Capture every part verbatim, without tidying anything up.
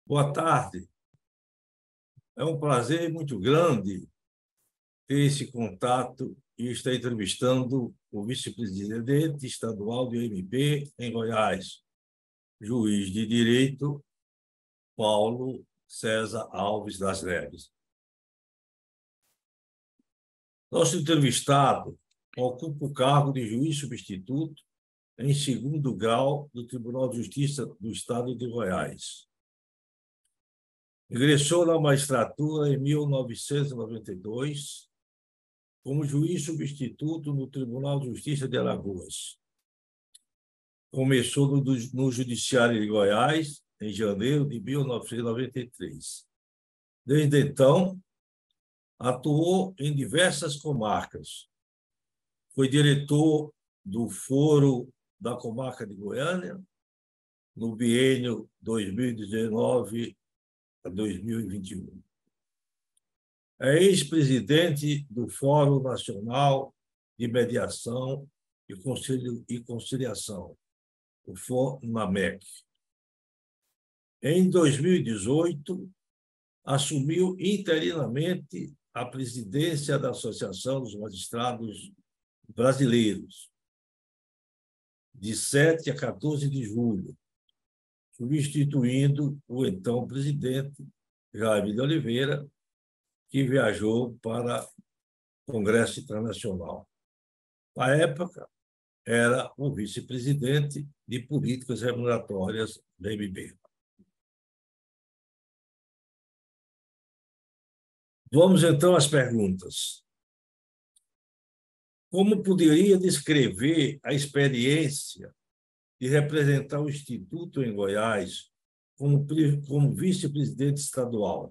Boa tarde. É um prazer muito grande ter esse contato e estar entrevistando o vice-presidente estadual do M B em Goiás, juiz de direito Paulo César Alves das Neves. Nosso entrevistado ocupa o cargo de juiz substituto em segundo grau do Tribunal de Justiça do Estado de Goiás. Ingressou na magistratura em mil novecentos e noventa e dois como juiz substituto no Tribunal de Justiça de Alagoas. Começou no, no Judiciário de Goiás em janeiro de mil novecentos e noventa e três. Desde então, atuou em diversas comarcas. Foi diretor do Foro da Comarca de Goiânia no biênio dois mil e dezenove a dois mil e vinte e um. É ex-presidente do Fórum Nacional de Mediação e Conciliação, o FONAMEC. Em dois mil e dezoito, assumiu interinamente a presidência da Associação dos Magistrados Brasileiros, de sete a quatorze de julho, substituindo o então presidente, Jaime de Oliveira, que viajou para o Congresso Internacional. Na época, era o vice-presidente de Políticas Remuneratórias da M B. Vamos, então, às perguntas. Como poderia descrever a experiência de representar o Instituto em Goiás como, como vice-presidente estadual?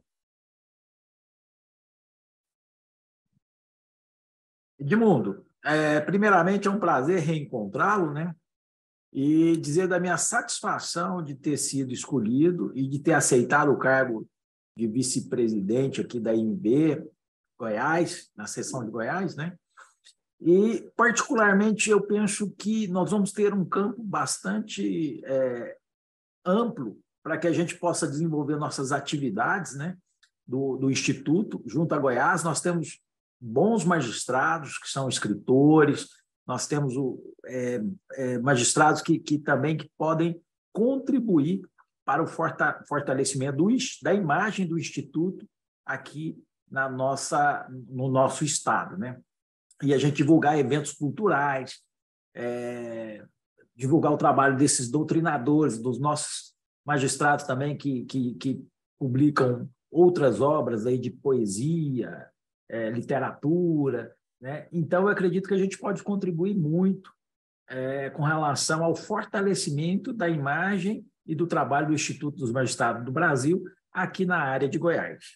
Edmundo, é, primeiramente é um prazer reencontrá-lo, né? E dizer da minha satisfação de ter sido escolhido e de ter aceitado o cargo de vice-presidente aqui da M B Goiás, na seção de Goiás, né? E, particularmente, eu penso que nós vamos ter um campo bastante é, amplo para que a gente possa desenvolver nossas atividades, né? do, do Instituto, junto a Goiás. Nós temos bons magistrados que são escritores, nós temos o, é, é, magistrados que, que também que podem contribuir para o fortalecimento do, da imagem do Instituto aqui na nossa, no nosso estado, né? E a gente divulgar eventos culturais, é, divulgar o trabalho desses doutrinadores, dos nossos magistrados também que, que, que publicam outras obras aí de poesia, é, literatura, né? Então, eu acredito que a gente pode contribuir muito é, com relação ao fortalecimento da imagem e do trabalho do Instituto dos Magistrados do Brasil aqui na área de Goiás.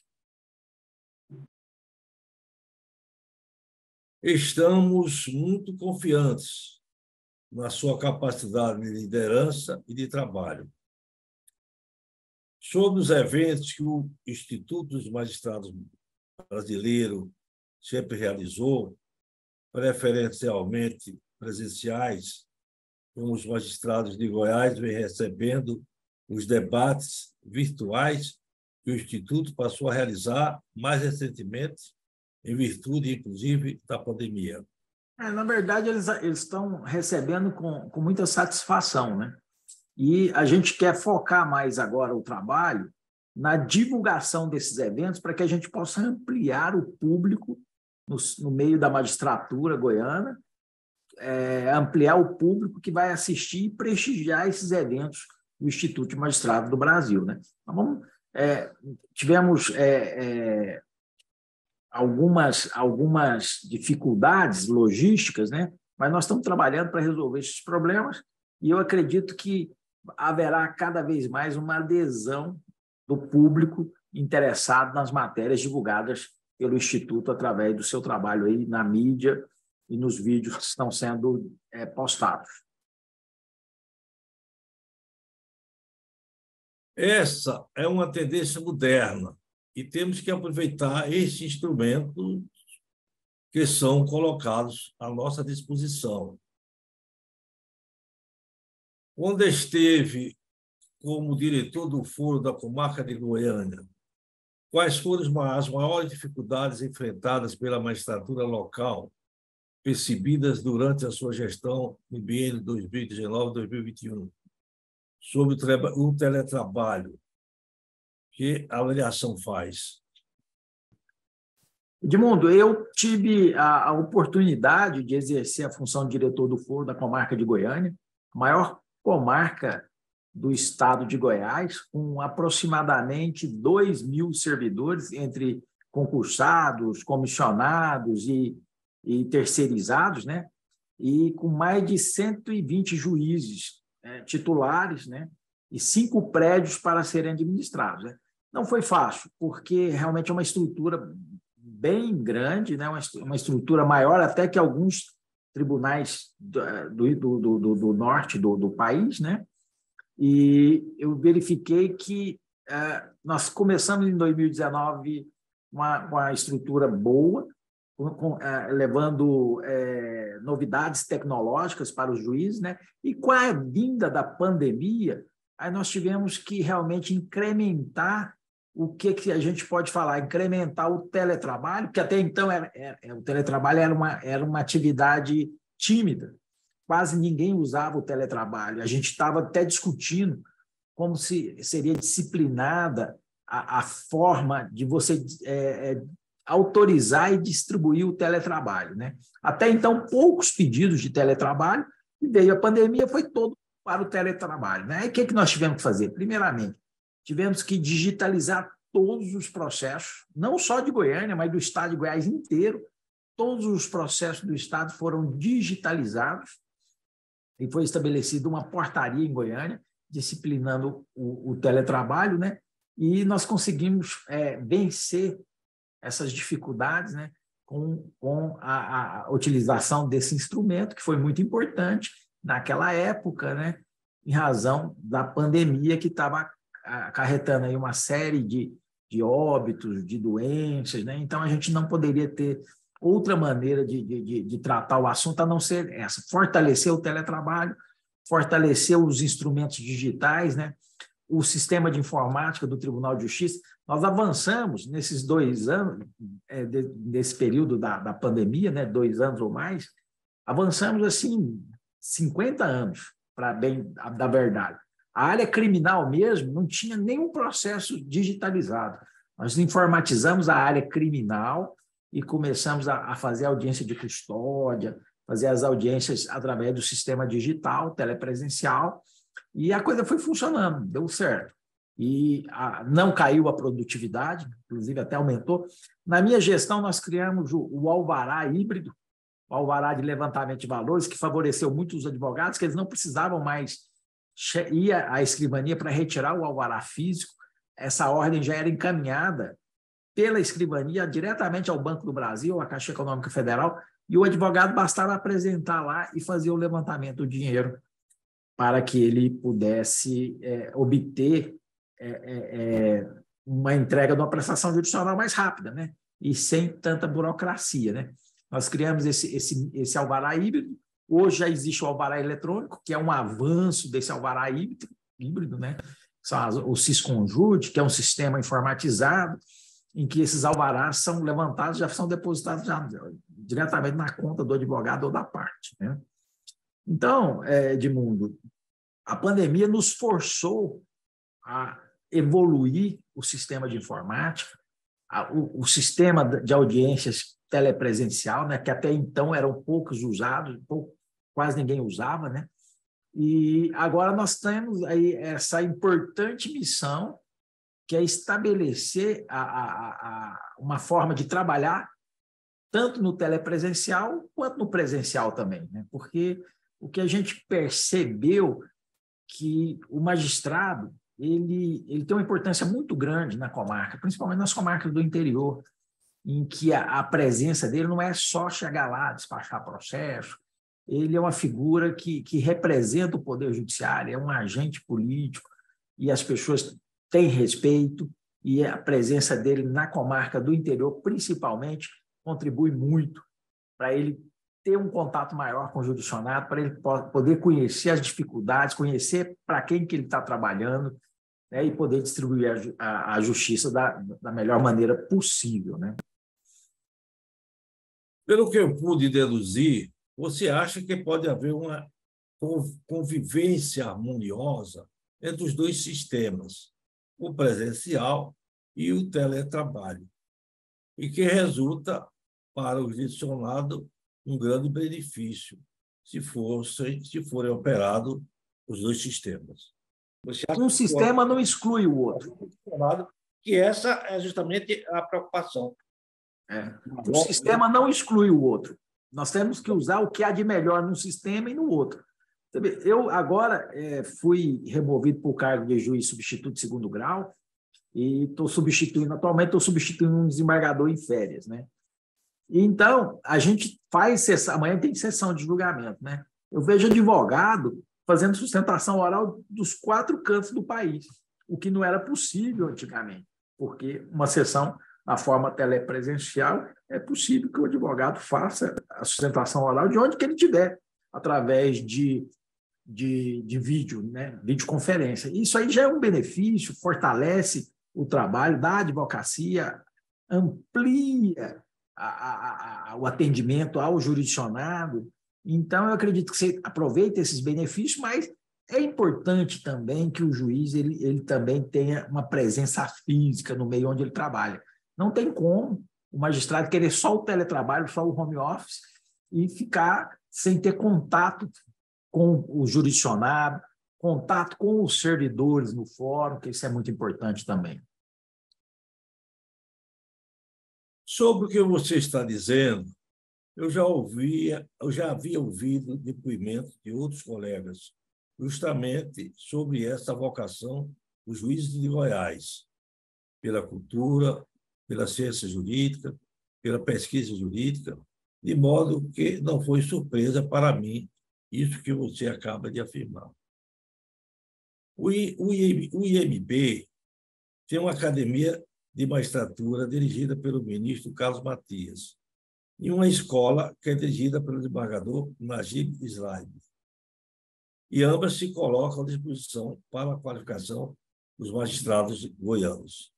Estamos muito confiantes na sua capacidade de liderança e de trabalho. Sobre os eventos que o Instituto dos Magistrados Brasileiro sempre realizou, preferencialmente presenciais, como os magistrados de Goiás vêm recebendo os debates virtuais que o Instituto passou a realizar mais recentemente, em virtude, inclusive, da pandemia. É, na verdade, eles, eles estão recebendo com, com muita satisfação, né? E a gente quer focar mais agora o trabalho na divulgação desses eventos para que a gente possa ampliar o público no, no meio da magistratura goiana, é, ampliar o público que vai assistir e prestigiar esses eventos do Instituto de Magistrados do Brasil, né? Então, vamos, é, tivemos é, é, algumas, algumas dificuldades logísticas, né? Mas nós estamos trabalhando para resolver esses problemas e eu acredito que haverá cada vez mais uma adesão do público interessado nas matérias divulgadas pelo Instituto através do seu trabalho aí na mídia e nos vídeos que estão sendo é, postados. Essa é uma tendência moderna e temos que aproveitar esses instrumentos que são colocados à nossa disposição. Quando esteve como diretor do Foro da Comarca de Goiânia, quais foram as maiores dificuldades enfrentadas pela magistratura local, percebidas durante a sua gestão no biênio dois mil e dezenove a dois mil e vinte e um, sobre o teletrabalho? Que avaliação faz? Edmundo, eu tive a, a oportunidade de exercer a função de diretor do Foro da Comarca de Goiânia, a maior comarca do estado de Goiás, com aproximadamente dois mil servidores, entre concursados, comissionados e, e terceirizados, né? E com mais de cento e vinte juízes é, titulares, né? E cinco prédios para serem administrados, né? Não foi fácil, porque realmente é uma estrutura bem grande, né? Uma estrutura maior até que alguns tribunais do, do, do, do norte do, do país, né? E eu verifiquei que eh, nós começamos em dois mil e dezenove uma, uma estrutura boa, com, com, eh, levando eh, novidades tecnológicas para os juízes, né? E com a vinda da pandemia, aí nós tivemos que realmente incrementar o que, que a gente pode falar, incrementar o teletrabalho, que até então era, era, o teletrabalho era uma, era uma atividade tímida. Quase ninguém usava o teletrabalho. A gente estava até discutindo como se seria disciplinada a, a forma de você é, é, autorizar e distribuir o teletrabalho, né? Até então, poucos pedidos de teletrabalho, e veio a pandemia, foi todo para o teletrabalho, né? E o que, que nós tivemos que fazer? Primeiramente, tivemos que digitalizar todos os processos, não só de Goiânia, mas do estado de Goiás inteiro. Todos os processos do estado foram digitalizados, e foi estabelecida uma portaria em Goiânia, disciplinando o, o teletrabalho, né? E nós conseguimos é, vencer essas dificuldades, né? com, com a, a utilização desse instrumento, que foi muito importante naquela época, né? Em razão da pandemia que estava acarretando aí uma série de, de óbitos, de doenças, né? Então, a gente não poderia ter outra maneira de, de, de tratar o assunto a não ser essa, fortalecer o teletrabalho, fortalecer os instrumentos digitais, né? O sistema de informática do Tribunal de Justiça. Nós avançamos nesses dois anos, é, de, desse período da, da pandemia, né? dois anos ou mais, avançamos assim cinquenta anos, para bem da verdade. A área criminal mesmo não tinha nenhum processo digitalizado. Nós informatizamos a área criminal e começamos a fazer audiência de custódia, fazer as audiências através do sistema digital, telepresencial, e a coisa foi funcionando, deu certo. E a, não caiu a produtividade, inclusive até aumentou. Na minha gestão, nós criamos o, o alvará híbrido, o alvará de levantamento de valores, que favoreceu muito os advogados, que eles não precisavam mais ir à escrivania para retirar o alvará físico. Essa ordem já era encaminhada pela escrivania diretamente ao Banco do Brasil, à Caixa Econômica Federal, e o advogado bastava apresentar lá e fazer o levantamento do dinheiro para que ele pudesse é, obter é, é, uma entrega de uma prestação judicial mais rápida, né? E sem tanta burocracia, né? Nós criamos esse, esse, esse alvará híbrido. Hoje já existe o alvará eletrônico, que é um avanço desse alvará híbrido, híbrido, né? O Sisconjut, que é um sistema informatizado, em que esses alvarás são levantados, já são depositados já, diretamente na conta do advogado ou da parte, né? Então, Edmundo, a pandemia nos forçou a evoluir o sistema de informática, a, o, o sistema de audiências telepresencial, né, que até então eram poucos usados, pouco, quase ninguém usava, né? E agora nós temos aí essa importante missão, que é estabelecer a, a, a, uma forma de trabalhar tanto no telepresencial quanto no presencial também, né? Porque o que a gente percebeu que o magistrado ele, ele tem uma importância muito grande na comarca, principalmente nas comarcas do interior, em que a, a presença dele não é só chegar lá, despachar processo, ele é uma figura que, que representa o Poder Judiciário, é um agente político, e as pessoas têm respeito, e a presença dele na comarca do interior, principalmente, contribui muito para ele ter um contato maior com o jurisdicionado, para ele poder conhecer as dificuldades, conhecer para quem que ele está trabalhando, né, e poder distribuir a, a, a justiça da, da melhor maneira possível, né? Pelo que eu pude deduzir, você acha que pode haver uma convivência harmoniosa entre os dois sistemas, o presencial e o teletrabalho, e que resulta para o jurisdicionado um grande benefício se, fosse, se forem operados os dois sistemas. Um sistema não exclui o outro. Que essa é justamente a preocupação. É. Um sistema não exclui o outro. Nós temos que usar o que há de melhor num sistema e no outro. Eu agora é, fui removido por cargo de juiz substituto de segundo grau e estou substituindo, atualmente estou substituindo um desembargador em férias, né? Então, a gente faz sessão, amanhã tem sessão de julgamento, né? Eu vejo advogado fazendo sustentação oral dos quatro cantos do país, o que não era possível antigamente, porque uma sessão na forma telepresencial é possível que o advogado faça a sustentação oral de onde que ele estiver, através de, de, de vídeo, né? Videoconferência. Isso aí já é um benefício, fortalece o trabalho da advocacia, amplia a, a, a, o atendimento ao jurisdicionado. Então, eu acredito que você aproveita esses benefícios, mas é importante também que o juiz ele, ele também tenha uma presença física no meio onde ele trabalha. Não tem como o magistrado querer só o teletrabalho, só o home office e ficar sem ter contato com o jurisdicionado, contato com os servidores no fórum, que isso é muito importante também. Sobre o que você está dizendo, eu já ouvia, eu já havia ouvido depoimentos de outros colegas, justamente sobre essa vocação dos juízes de Goiás, pela cultura, pela ciência jurídica, pela pesquisa jurídica, de modo que não foi surpresa para mim isso que você acaba de afirmar. O I M B tem uma academia de magistratura dirigida pelo ministro Carlos Matias e uma escola que é dirigida pelo desembargador Najib Slaib. E ambas se colocam à disposição para a qualificação dos magistrados goianos.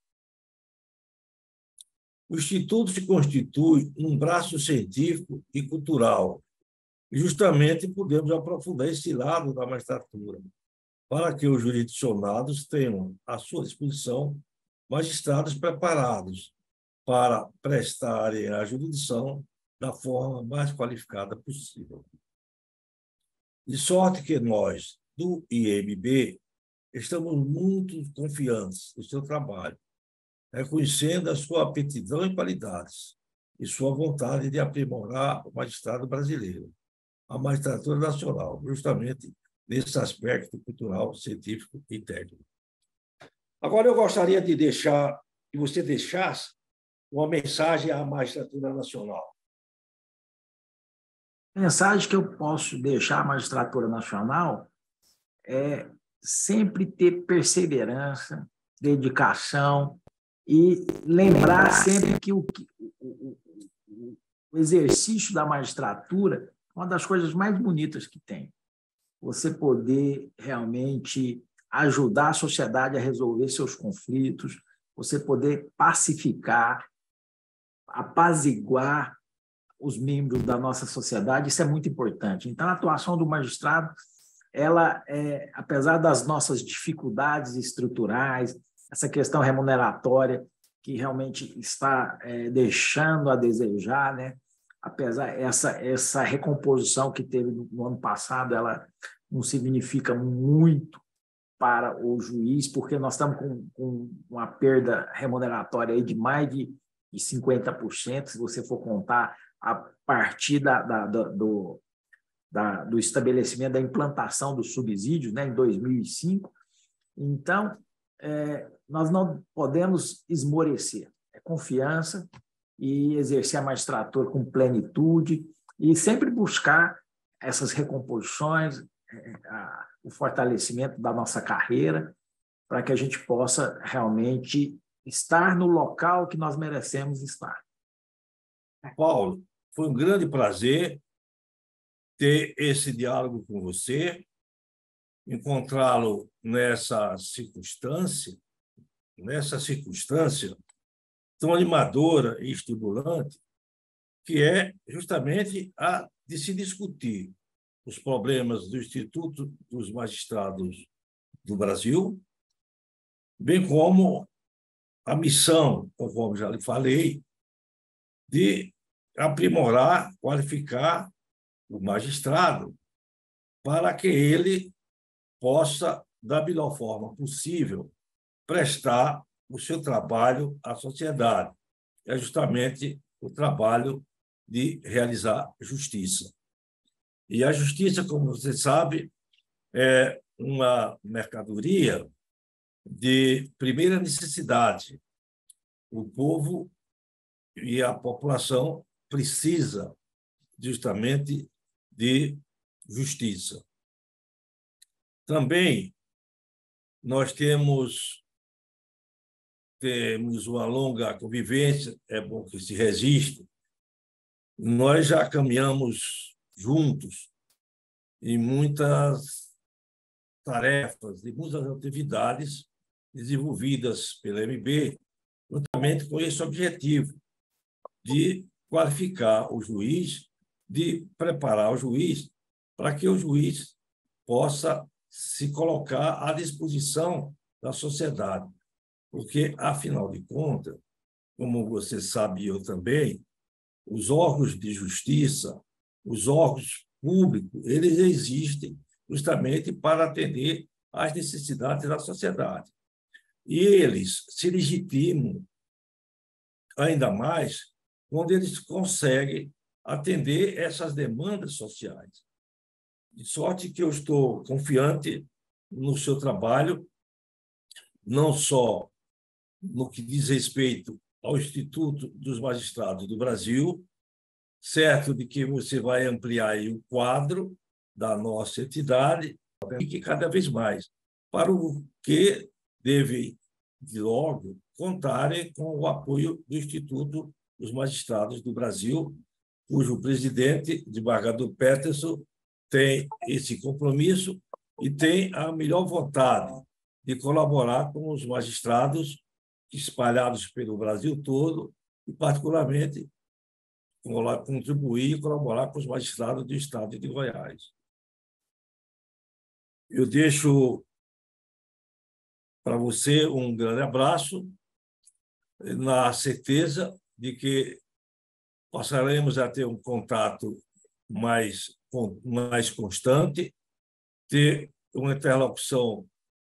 O Instituto se constitui um braço científico e cultural, e justamente podemos aprofundar esse lado da magistratura, para que os jurisdicionados tenham à sua disposição magistrados preparados para prestarem a jurisdição da forma mais qualificada possível. De sorte que nós, do I M B, estamos muito confiantes no seu trabalho, reconhecendo a sua aptidão e qualidades e sua vontade de aprimorar o magistrado brasileiro, a magistratura nacional, justamente nesse aspecto cultural, científico e técnico. Agora, eu gostaria de deixar, que você deixasse uma mensagem à magistratura nacional. A mensagem que eu posso deixar à magistratura nacional é sempre ter perseverança, dedicação e lembrar sempre que o, o, o, o exercício da magistratura é uma das coisas mais bonitas que tem. Você poder realmente ajudar a sociedade a resolver seus conflitos, você poder pacificar, apaziguar os membros da nossa sociedade, isso é muito importante. Então, a atuação do magistrado, ela é, apesar das nossas dificuldades estruturais, essa questão remuneratória que realmente está é, deixando a desejar, né? Apesar essa essa recomposição que teve no, no ano passado, ela não significa muito para o juiz, porque nós estamos com, com uma perda remuneratória aí de mais de, de cinquenta por cento, se você for contar a partir da, da, da, do, da, do estabelecimento da implantação dos subsídios, né, em dois mil e cinco. Então, é, nós não podemos esmorecer. É confiança e exercer a magistratura com plenitude e sempre buscar essas recomposições, é, a, o fortalecimento da nossa carreira, para que a gente possa realmente estar no local que nós merecemos estar. Paulo, foi um grande prazer ter esse diálogo com você, encontrá-lo nessa circunstância, nessa circunstância tão animadora e estimulante, que é justamente a de se discutir os problemas do Instituto dos Magistrados do Brasil, bem como a missão, conforme já lhe falei, de aprimorar, qualificar o magistrado para que ele possa, da melhor forma possível, prestar o seu trabalho à sociedade. É justamente o trabalho de realizar justiça. E a justiça, como você sabe, é uma mercadoria de primeira necessidade. O povo e a população precisa justamente de justiça. Também nós temos temos uma longa convivência, é bom que se resista. Nós já caminhamos juntos em muitas tarefas, em muitas atividades desenvolvidas pela M B, juntamente com esse objetivo de qualificar o juiz, de preparar o juiz para que o juiz possa se colocar à disposição da sociedade. Porque, afinal de contas, como você sabe e eu também, os órgãos de justiça, os órgãos públicos, eles existem justamente para atender às necessidades da sociedade. E eles se legitimam ainda mais quando eles conseguem atender essas demandas sociais. De sorte que eu estou confiante no seu trabalho, não só no que diz respeito ao Instituto dos Magistrados do Brasil, certo de que você vai ampliar aí o quadro da nossa entidade e que cada vez mais, para o que deve, de logo, contarem com o apoio do Instituto dos Magistrados do Brasil, cujo presidente, desembargador Peterson, tem esse compromisso e tem a melhor vontade de colaborar com os magistrados espalhados pelo Brasil todo e, particularmente, contribuir e colaborar com os magistrados do Estado de Goiás. Eu deixo para você um grande abraço, na certeza de que passaremos a ter um contato mais, mais constante, ter uma interlocução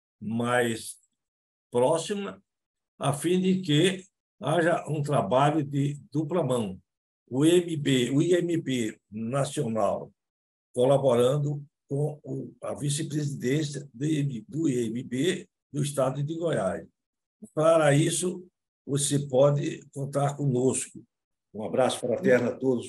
mais próxima, a fim de que haja um trabalho de dupla mão. O I M B, o I M B nacional, colaborando com a vice-presidência do I M B do Estado de Goiás. Para isso, você pode contar conosco. Um abraço fraterno a todos.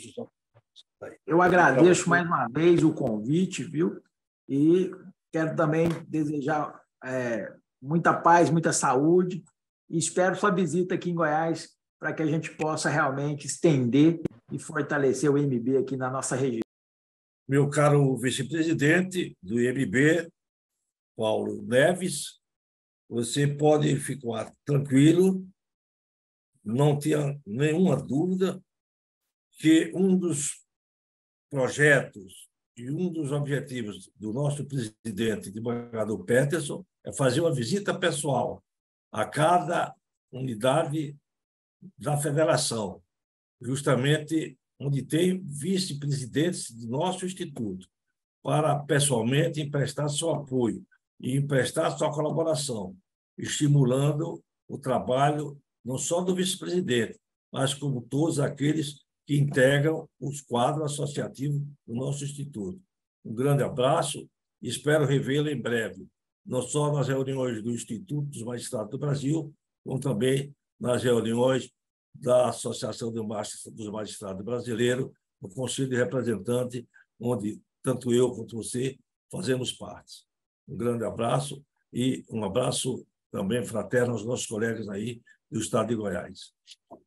Eu agradeço mais uma vez o convite, viu? E quero também desejar é, muita paz, muita saúde. E espero sua visita aqui em Goiás para que a gente possa realmente estender e fortalecer o I M B aqui na nossa região. Meu caro vice-presidente do I M B, Paulo Neves, você pode ficar tranquilo, não tenha nenhuma dúvida que um dos projetos e um dos objetivos do nosso presidente, desembargador Peterson, é fazer uma visita pessoal a cada unidade da federação, justamente onde tem vice-presidentes do nosso instituto, para pessoalmente emprestar seu apoio e emprestar sua colaboração, estimulando o trabalho não só do vice-presidente, mas como todos aqueles que integram os quadros associativos do nosso instituto. Um grande abraço e espero revê-lo em breve, não só nas reuniões do Instituto dos Magistrados do Brasil, como também nas reuniões da Associação dos Magistrados Brasileiros, no Conselho de Representantes, onde tanto eu quanto você fazemos parte. Um grande abraço e um abraço também fraterno aos nossos colegas aí do Estado de Goiás.